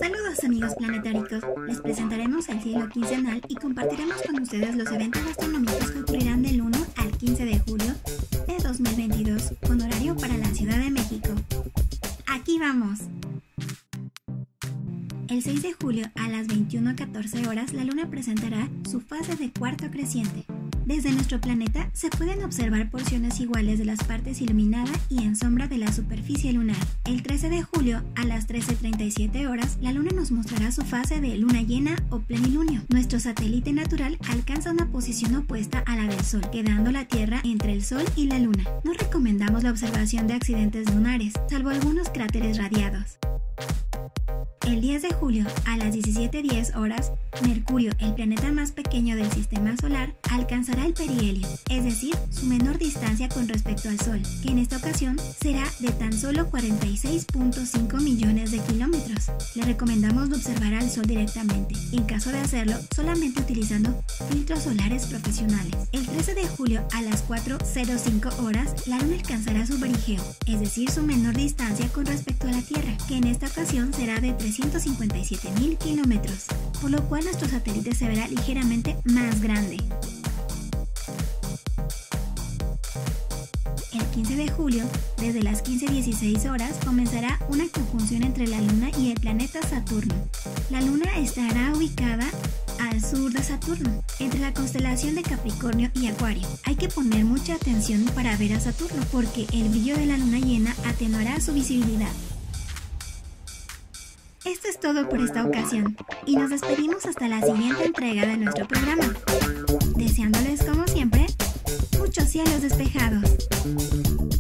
Saludos amigos planetáricos, les presentaremos el cielo quincenal y compartiremos con ustedes los eventos astronómicos que ocurrirán del 1 al 15 de julio de 2022 con horario para la Ciudad de México. ¡Aquí vamos! El 6 de julio a las 21:14 horas la Luna presentará su fase de cuarto creciente. Desde nuestro planeta se pueden observar porciones iguales de las partes iluminada y en sombra de la superficie lunar. El 13 de julio a las 13:37 horas la Luna nos mostrará su fase de luna llena o plenilunio. Nuestro satélite natural alcanza una posición opuesta a la del Sol, quedando la Tierra entre el Sol y la Luna. No recomendamos la observación de accidentes lunares, salvo algunos cráteres radiados. El 10 de julio a las 17:10 horas, Mercurio, el planeta más pequeño del sistema solar, alcanzará el perihelio, es decir, su menor distancia con respecto al Sol, que en esta ocasión será de tan solo 46.5 millones de kilómetros. Le recomendamos observar al Sol directamente, en caso de hacerlo, solamente utilizando filtros solares profesionales. El 13 de julio a las 4:05 horas, la Luna alcanzará su perigeo, es decir, su menor distancia con respecto a la Tierra, que en esta ocasión será de 357.000 kilómetros, por lo cual nuestro satélite se verá ligeramente más grande. El 15 de julio, desde las 15:16 horas, comenzará una conjunción entre la Luna y el planeta Saturno. La Luna estará ubicada al sur de Saturno, entre la constelación de Capricornio y Acuario. Hay que poner mucha atención para ver a Saturno, porque el brillo de la luna llena atenuará su visibilidad. Esto es todo por esta ocasión, y nos despedimos hasta la siguiente entrega de nuestro programa, deseándoles como siempre, muchos cielos despejados.